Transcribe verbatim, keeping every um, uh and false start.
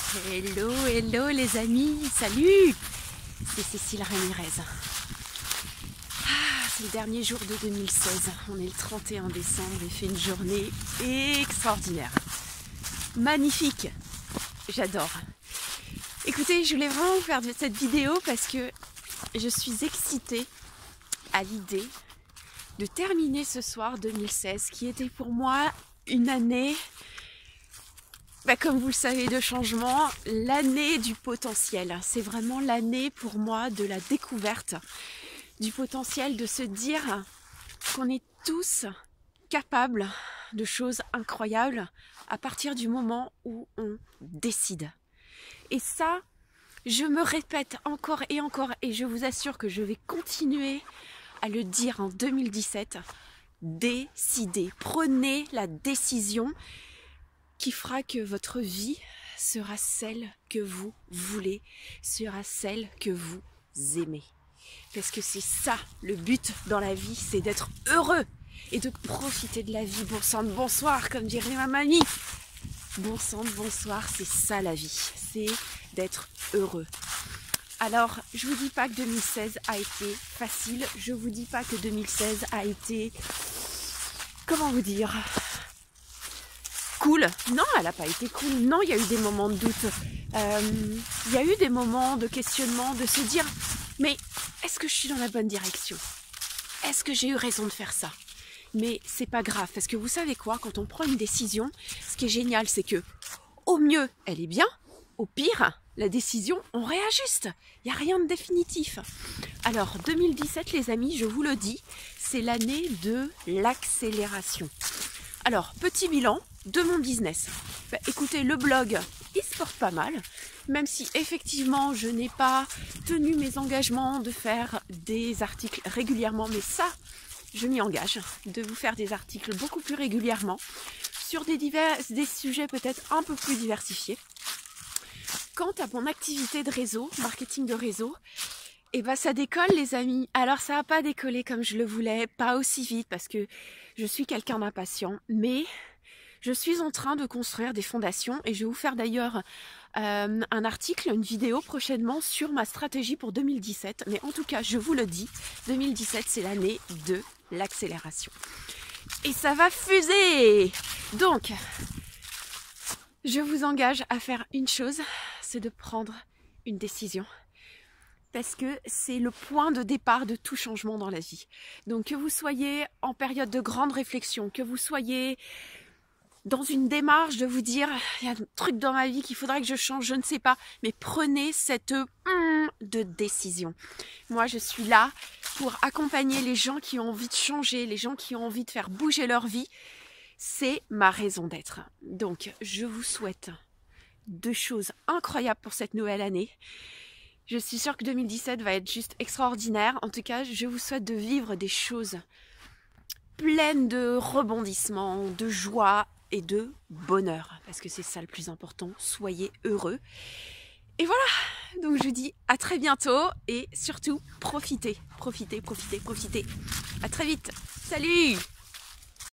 Hello, hello les amis, salut. C'est Cécile Ramirez. Ah, c'est le dernier jour de deux mille seize. On est le trente et un décembre. Il fait une journée extraordinaire. Magnifique. J'adore. Écoutez, je voulais vraiment vous faire cette vidéo parce que je suis excitée à l'idée de terminer ce soir deux mille seize qui était pour moi une année, bah comme vous le savez, de changement, l'année du potentiel. C'est vraiment l'année pour moi de la découverte du potentiel, de se dire qu'on est tous capables de choses incroyables à partir du moment où on décide. Et ça, je me répète encore et encore, et je vous assure que je vais continuer à le dire en deux mille dix-sept. Décidez, prenez la décision qui fera que votre vie sera celle que vous voulez, sera celle que vous aimez. Parce que c'est ça le but dans la vie, c'est d'être heureux et de profiter de la vie. Bon sang de bonsoir, comme dirait ma mamie. Bon sang de bonsoir, c'est ça la vie, c'est d'être heureux. Alors, je vous dis pas que deux mille seize a été facile, je vous dis pas que deux mille seize a été, comment vous dire, cool. Non, elle n'a pas été cool. Non, il y a eu des moments de doute. Euh, il y a eu des moments de questionnement, de se dire, mais est-ce que je suis dans la bonne direction? Est-ce que j'ai eu raison de faire ça? Mais c'est pas grave, parce que vous savez quoi, quand on prend une décision, ce qui est génial, c'est que au mieux, elle est bien, au pire, la décision, on réajuste. Il n'y a rien de définitif. Alors, deux mille dix-sept, les amis, je vous le dis, c'est l'année de l'accélération. Alors, petit bilan de mon business. Bah, écoutez, le blog, il se porte pas mal, même si effectivement, je n'ai pas tenu mes engagements de faire des articles régulièrement, mais ça, je m'y engage, de vous faire des articles beaucoup plus régulièrement sur des, divers, des sujets peut-être un peu plus diversifiés. Quant à mon activité de réseau, marketing de réseau, et ben ça décolle les amis. Alors ça n'a pas décollé comme je le voulais, pas aussi vite parce que je suis quelqu'un d'impatient, mais je suis en train de construire des fondations et je vais vous faire d'ailleurs euh, un article, une vidéo prochainement sur ma stratégie pour deux mille dix-sept. Mais en tout cas, je vous le dis, deux mille dix-sept c'est l'année de l'accélération. Et ça va fuser. Donc, je vous engage à faire une chose, c'est de prendre une décision. Parce que c'est le point de départ de tout changement dans la vie. Donc que vous soyez en période de grande réflexion, que vous soyez dans une démarche de vous dire il y a un truc dans ma vie qu'il faudrait que je change, je ne sais pas, mais prenez cette hum de décision. Moi je suis là pour accompagner les gens qui ont envie de changer, les gens qui ont envie de faire bouger leur vie. C'est ma raison d'être. Donc je vous souhaite deux choses incroyables pour cette nouvelle année. Je suis sûre que deux mille dix-sept va être juste extraordinaire. En tout cas, je vous souhaite de vivre des choses pleines de rebondissements, de joie et de bonheur. Parce que c'est ça le plus important. Soyez heureux. Et voilà. Donc je vous dis à très bientôt. Et surtout, profitez. Profitez, profitez, profitez. À très vite. Salut!